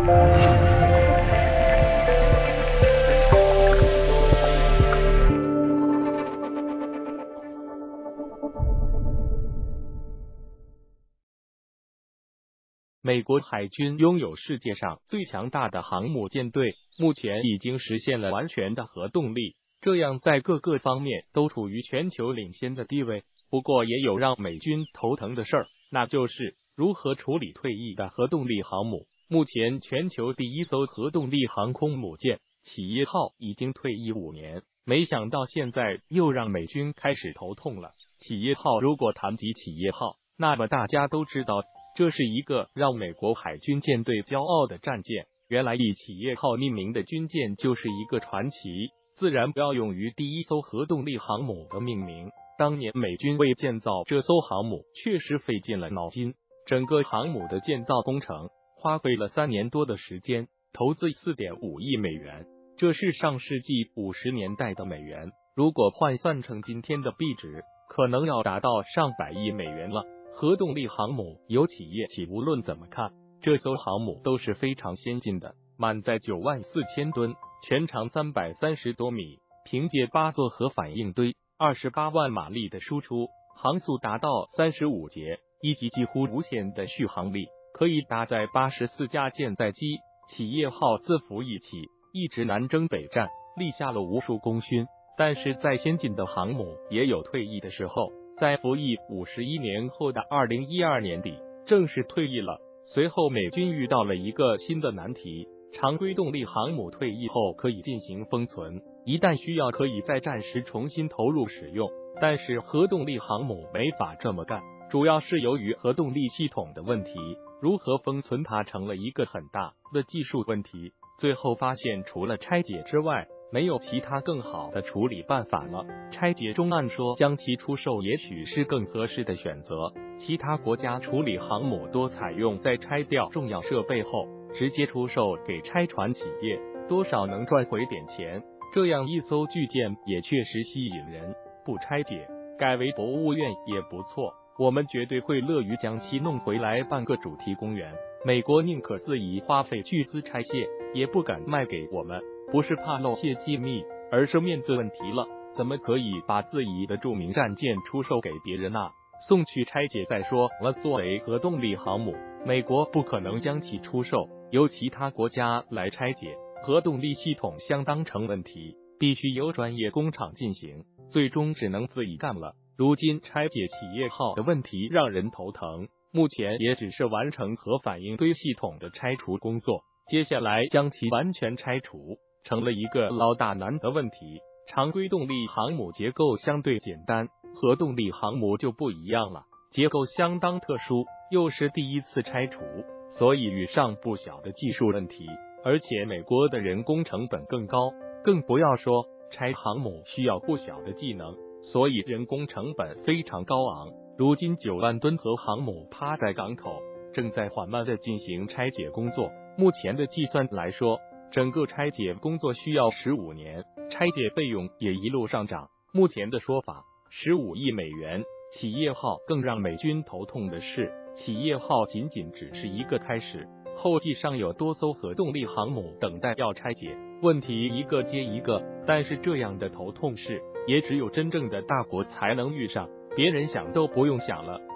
美国海军拥有世界上最强大的航母舰队，目前已经实现了完全的核动力，这样在各个方面都处于全球领先的地位。不过也有让美军头疼的事儿，那就是如何处理退役的核动力航母。目前全球第一艘核动力航空母舰企业号已经退役5年，没想到现在又让美军开始头痛了。企业号，如果谈及企业号，那么大家都知道，这是一个让美国海军舰队骄傲的战舰。原来以企业号命名的军舰就是一个传奇，自然不要用于第一艘核动力航母的命名。当年美军为建造这艘航母确实费尽了脑筋，整个航母的建造工程花费了3年多的时间，投资4.5亿美元，这是上世纪50年代的美元，如果换算成今天的币值，可能要达到上百亿美元了。核动力航母有企业起，无论怎么看，这艘航母都是非常先进的，满载94000吨，全长330多米，凭借8座核反应堆，28万马力的输出，航速达到35节，以及几乎无限的续航力，可以搭载84架舰载机。企业号自服役起，一直南征北战，立下了无数功勋。但是再先进的航母也有退役的时候，在服役51年后的2012年底正式退役了。随后美军遇到了一个新的难题，常规动力航母退役后可以进行封存，一旦需要可以在战时重新投入使用，但是核动力航母没法这么干，主要是由于核动力系统的问题，如何封存它成了一个很大的技术问题。最后发现除了拆解之外，没有其他更好的处理办法了。拆解中按说将其出售也许是更合适的选择，其他国家处理航母多采用在拆掉重要设备后直接出售给拆船企业，多少能赚回点钱，这样一艘巨舰也确实吸引人。不拆解改为博物院也不错，我们绝对会乐于将其弄回来办个主题公园。美国宁可自己花费巨资拆卸，也不敢卖给我们，不是怕漏泄机密，而是面子问题了。怎么可以把自己的著名战舰出售给别人啊？送去拆解再说了。作为核动力航母，美国不可能将其出售，由其他国家来拆解。核动力系统相当成问题，必须由专业工厂进行，最终只能自己干了。如今拆解企业号的问题让人头疼，目前也只是完成核反应堆系统的拆除工作，接下来将其完全拆除成了一个老大难的问题。常规动力航母结构相对简单，核动力航母就不一样了，结构相当特殊，又是第一次拆除，所以遇上不小的技术问题，而且美国的人工成本更高，更不要说拆航母需要不小的技能，所以人工成本非常高昂。如今9万吨核航母趴在港口，正在缓慢的进行拆解工作，目前的计算来说，整个拆解工作需要15年，拆解费用也一路上涨。目前的说法15亿美元。企业号更让美军头痛的是，企业号仅仅只是一个开始，后继上有多艘核动力航母等待要拆解，问题一个接一个。但是这样的头痛事也只有真正的大国才能遇上，别人想都不用想了。